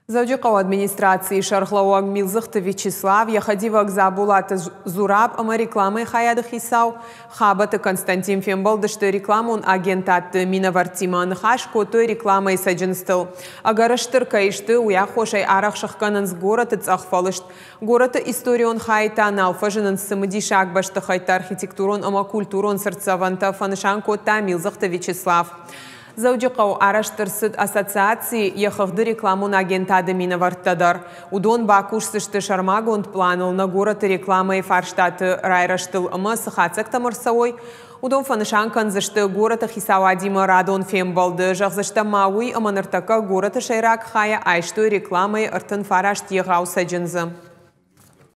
Завдяка администрации шархлауаг Милзахта Вячеслав, Яхадивак Забулата Зураб, ама рекламы хаяды хисау, хабаты Константин Фембалдышты рекламун агентатты Минавартиман хаш, котой рекламы саджинстыл. Агараштыр кайшты уяхошай арах шахканынс гораты цахфалышт. Гораты историон хайта налфажынын сымыдишак башты хайта архитектурон ама культурон сырцаванта фанышан кота Милзахта Вячеслав. Завдяка араштырсыд ассоциации яхахды рекламун агентады Минаварттадар. Удон бакушсышты шармагонд планыл на город рекламы фарштаты райраштыл ама сыхацак тамырсауой. Удон фанышан канзышты город хисауадима радон фембалды. Жахзышта мауи аманыртака город шайрак хая айшты рекламы ыртын фарашт егау саджинзы.